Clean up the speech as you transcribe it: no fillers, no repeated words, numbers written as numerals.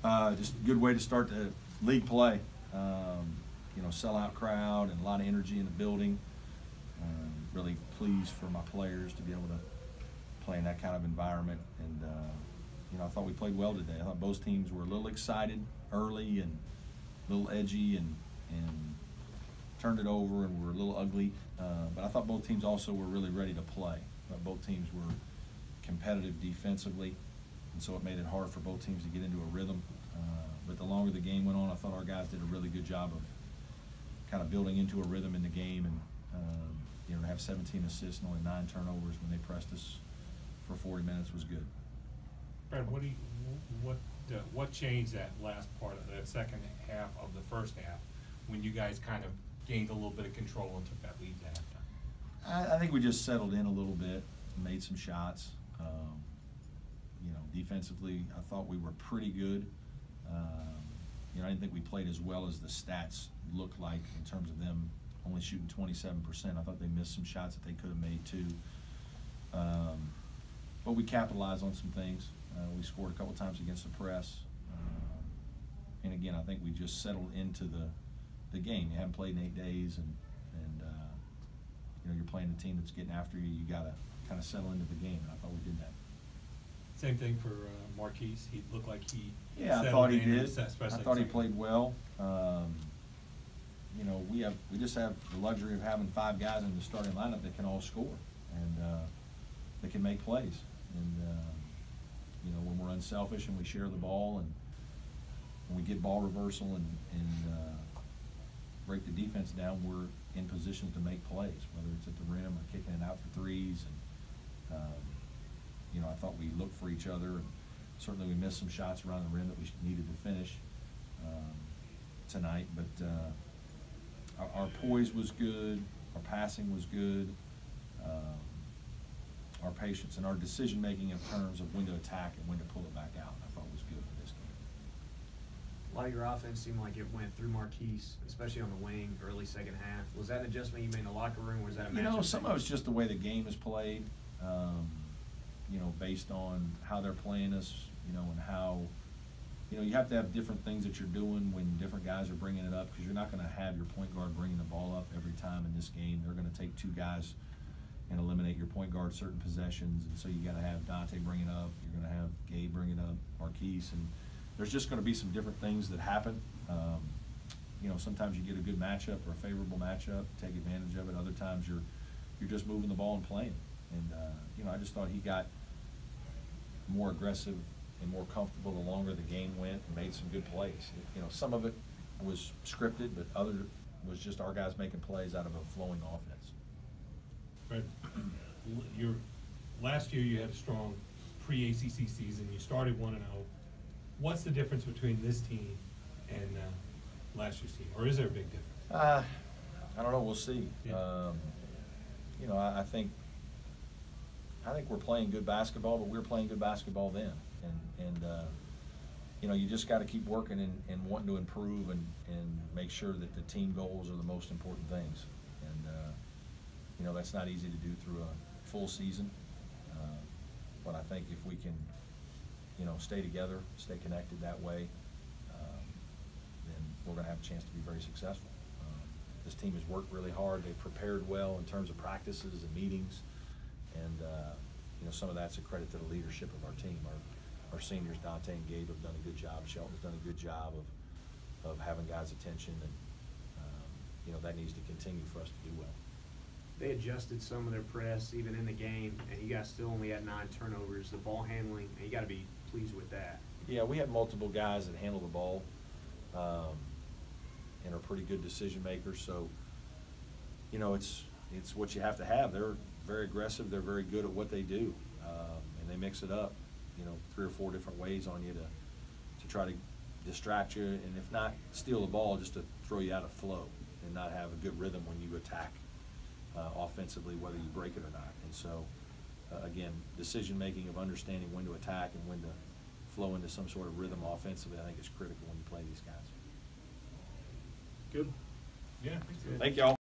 Just a good way to start the league play. You know, sellout crowd and a lot of energy in the building. Really pleased for my players to be able to play in that kind of environment. And you know, I thought we played well today. I thought both teams were a little excited early and a little edgy and turned it over and were a little ugly. But I thought both teams also were really ready to play. Both teams were competitive defensively, and so it made it hard for both teams to get into a rhythm. But the longer the game went on, I thought our guys did a really good job of kind of building into a rhythm in the game, and you know, to have 17 assists and only 9 turnovers when they pressed us for 40 minutes was good. Brad, what changed that last part of the second half of the first half when you guys kind of gained a little bit of control and took that lead to halftime? I think we just settled in a little bit, made some shots. You know, defensively, I thought we were pretty good. You know, I didn't think we played as well as the stats looked like in terms of them only shooting 27%. I thought they missed some shots that they could have made too. But we capitalized on some things. We scored a couple times against the press. And again, I think we just settled into the game. You haven't played in 8 days, and you know, you're playing a team that's getting after you. You got to kind of settle into the game, and I thought we did that. Same thing for Marquise. He looked like he I thought he did. I I thought he played well. You know, we just have the luxury of having 5 guys in the starting lineup that can all score and that can make plays. And you know, when we're unselfish and we share the ball and when we get ball reversal and break the defense down, we're in position to make plays, whether it's at the rim or kicking it out for threes. And you know, I thought we looked for each other, and certainly we missed some shots around the rim that we needed to finish tonight. But our poise was good, our passing was good, our patience and our decision making in terms of when to attack and when to pull it back out, I thought was good for this game. A lot of your offense seemed like it went through Marquise, especially on the wing, early second half. Was that an adjustment you made in the locker room, or was that a matchup? You know, some of it's just the way the game is played. You know, based on how they're playing us, you know, and how, you know, you have to have different things that you're doing when different guys are bringing it up, because you're not going to have your point guard bringing the ball up every time in this game. They're going to take 2 guys and eliminate your point guard certain possessions, and so you got to have Dante bring it up. You're going to have Gabe bring it up, Marquise, and there's just going to be some different things that happen. You know, sometimes you get a good matchup or a favorable matchup, take advantage of it. Other times you're just moving the ball and playing. And you know, I just thought he got more aggressive and more comfortable the longer the game went, and made some good plays. You know, some of it was scripted, but other was just our guys making plays out of a flowing offense. But last year you had a strong pre-ACC season. You started 1-0. What's the difference between this team and last year's team, or is there a big difference? I don't know. We'll see. Yeah. You know, I think we're playing good basketball, but we were playing good basketball then, and you know, you just got to keep working and wanting to improve and make sure that the team goals are the most important things. And you know, that's not easy to do through a full season, but I think if we can, you know, stay together, stay connected that way, then we're going to have a chance to be very successful. This team has worked really hard. They've prepared well in terms of practices and meetings, and you know, some of that's a credit to the leadership of our team. Our seniors, Dante and Gabe, have done a good job. Shelton's done a good job of having guys' attention, and you know, that needs to continue for us to do well. They adjusted some of their press even in the game, and you guys still only had 9 turnovers. The ball handling, and you got to be pleased with that. Yeah, we had multiple guys that handle the ball and are pretty good decision makers. So, you know, it's what you have to have. They're very aggressive. They're very good at what they do, and they mix it up, you know, 3 or 4 different ways on you to try to distract you, and if not, steal the ball just to throw you out of flow and not have a good rhythm when you attack offensively, whether you break it or not. And so, again, decision making of understanding when to attack and when to flow into some sort of rhythm offensively, I think is critical when you play these guys. Good. Yeah, I think so. Thank y'all.